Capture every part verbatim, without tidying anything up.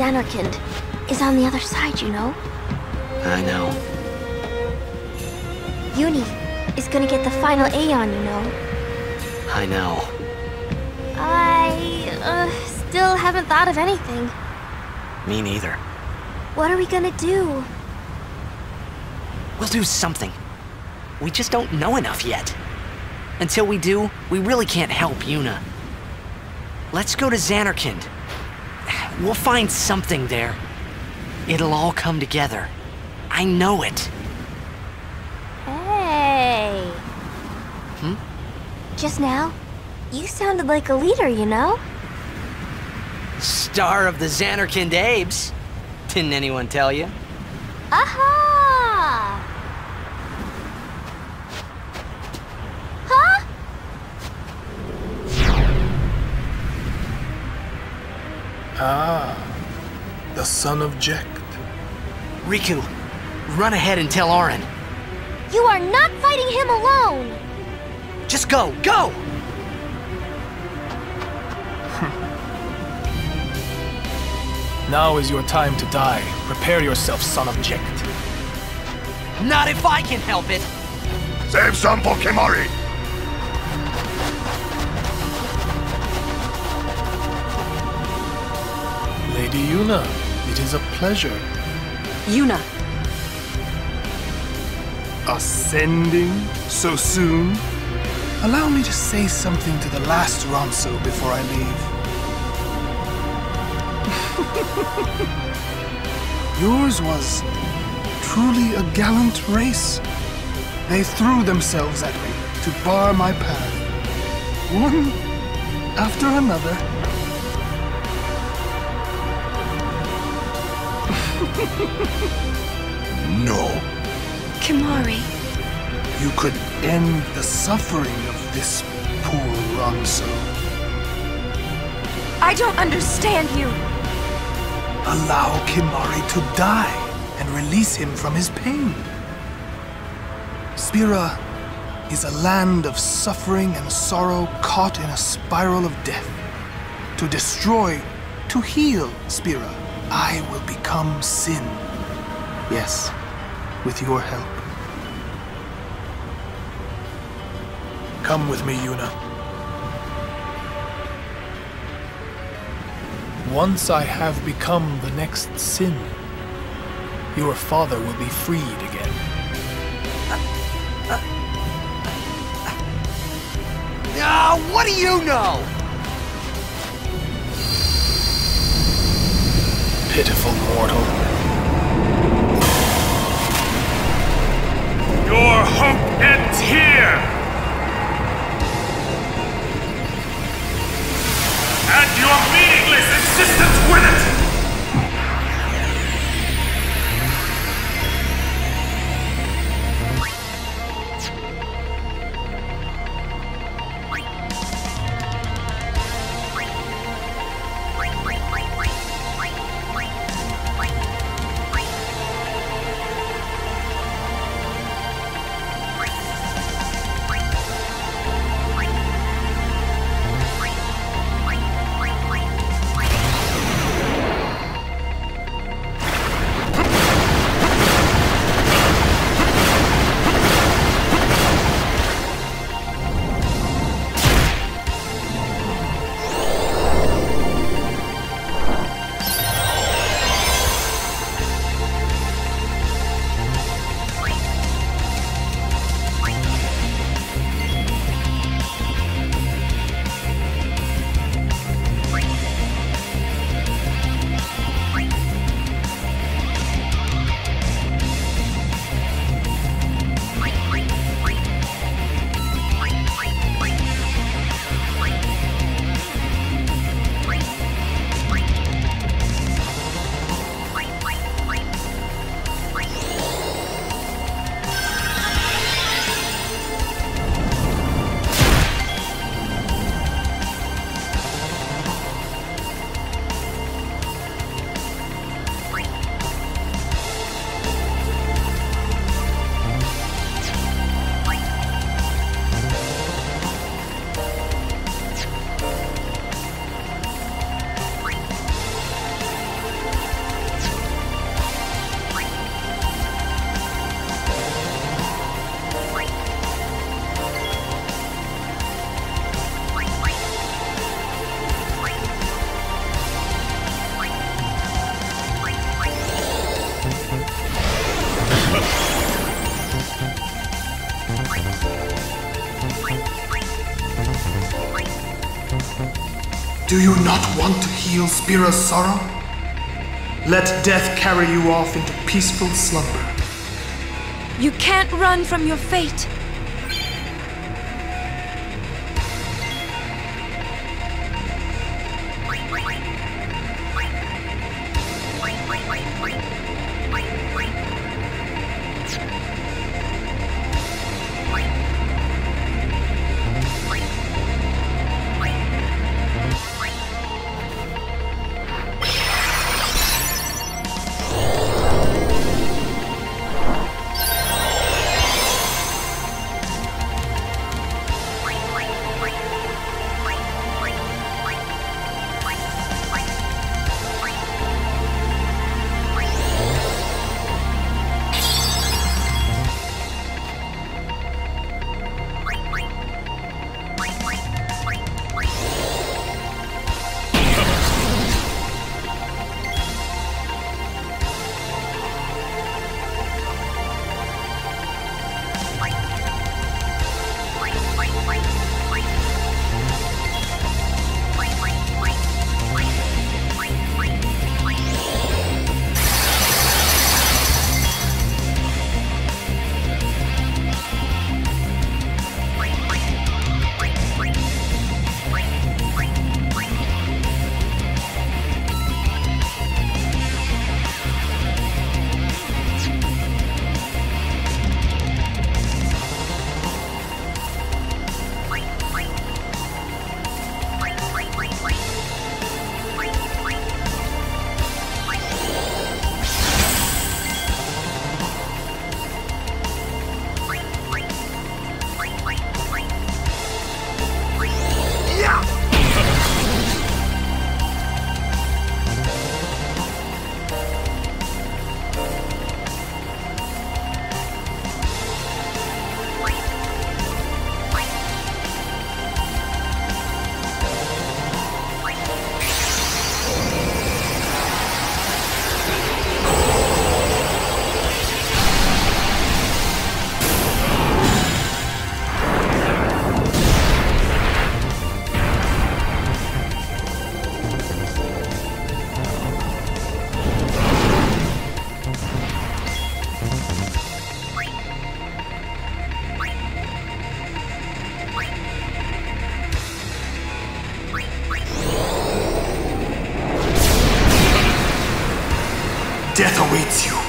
Zanarkand is on the other side, you know? I know. Uni is gonna get the final Aeon, you know? I know. I, uh, still haven't thought of anything. Me neither. What are we gonna do? We'll do something. We just don't know enough yet. Until we do, we really can't help Yuna. Let's go to Zanarkand. We'll find something there. It'll all come together. I know it. Hey. Hmm? Just now, you sounded like a leader, you know? Star of the Zanarkand Abes. Didn't anyone tell you? Aha! Huh? Ah, the son of Jecht. Riku, run ahead and tell Auron. You are not fighting him alone! Just go, go! Now is your time to die. Prepare yourself, son of Jecht. Not if I can help it! Save some for Kimahri! Lady Yuna, it is a pleasure. Yuna. Ascending so soon? Allow me to say something to the last Ronso before I leave. Yours was truly a gallant race. They threw themselves at me to bar my path, one after another. No. Kimahri. You could end the suffering of this poor Ronso. I don't understand you. Allow Kimahri to die and release him from his pain. Spira is a land of suffering and sorrow caught in a spiral of death. To destroy, to heal Spira, I will become Sin. Yes, with your help. Come with me, Yuna. Once I have become the next Sin, your father will be freed again. Ah, what do you know? Pitiful mortal. Your hope ends here! And your meaningless existence with it! Do you not want to heal Spira's sorrow? Let death carry you off into peaceful slumber. You can't run from your fate. Death awaits you.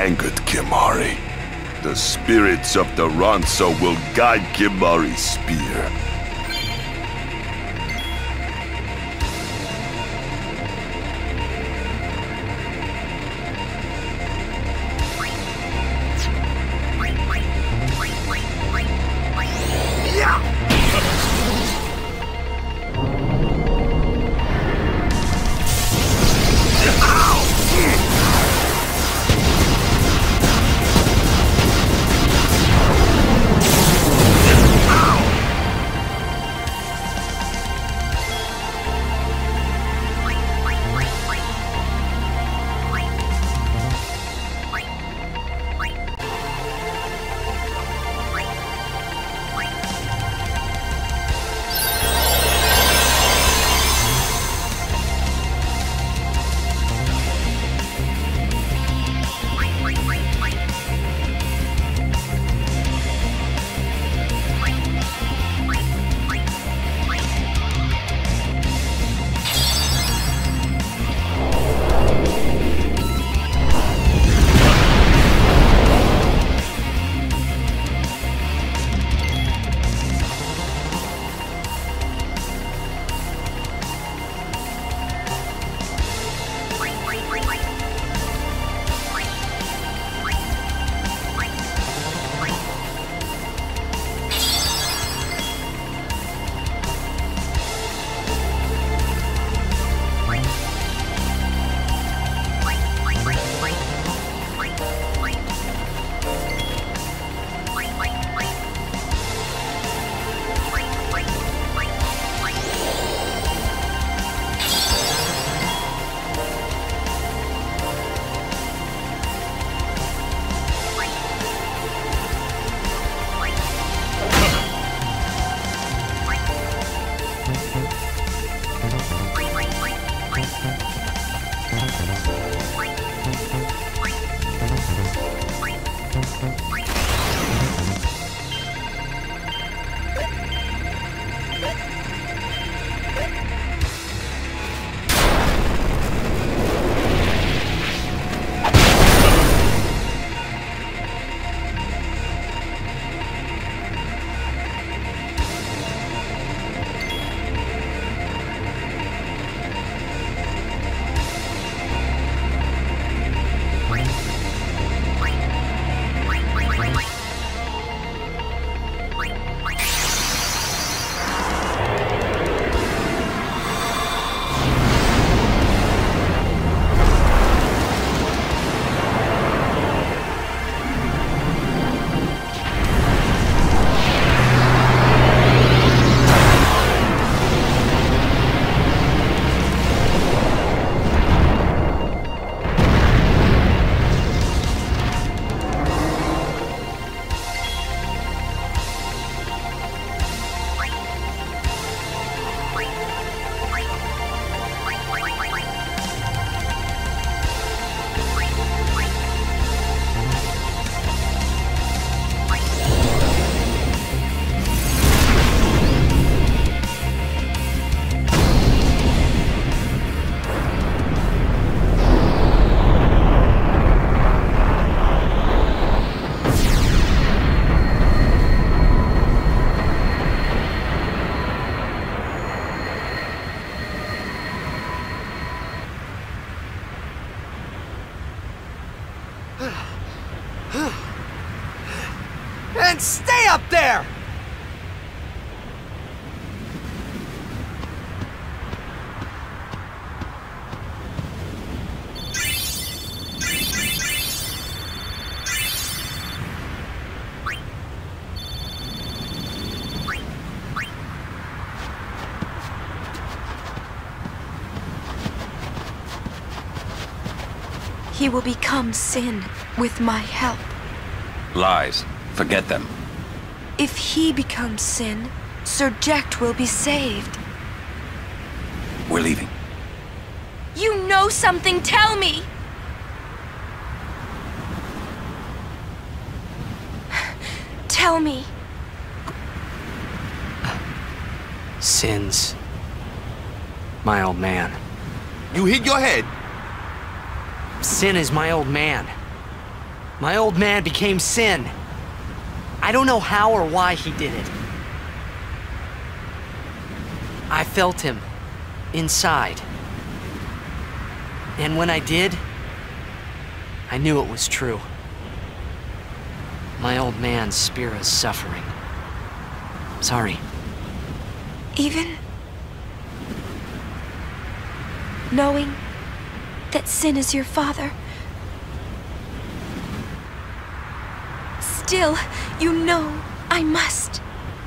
angered Kimahri. The spirits of the Ronso will guide Kimahri's spear. And stay up there! He will become Sin with my help. Lies. Forget them. If he becomes Sin, Sir Jecht will be saved. We're leaving. You know something, tell me! Tell me. Sin's my old man. You hit your head. Sin is my old man. My old man became Sin. I don't know how or why he did it. I felt him inside. And when I did, I knew it was true. My old man, Spira's suffering. Sorry. Even knowing that Sin is your father, still, you know I must.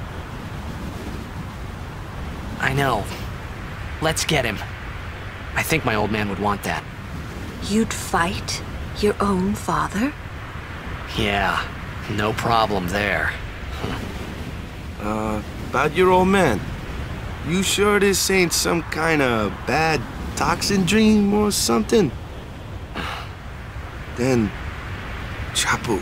I know. Let's get him. I think my old man would want that. You'd fight your own father? Yeah, no problem there. Uh, about your old man. You sure this ain't some kind of bad toxin dream or something? Then, Chapu.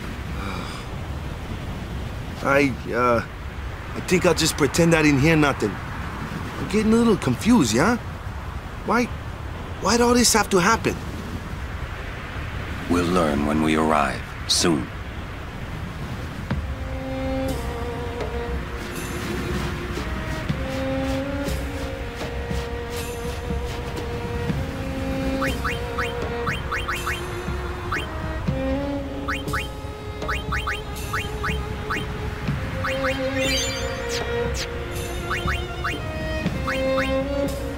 I, uh, I think I'll just pretend I didn't hear nothing. I'm getting a little confused, yeah? Why, why'd all this have to happen? We'll learn when we arrive, soon. Thank you.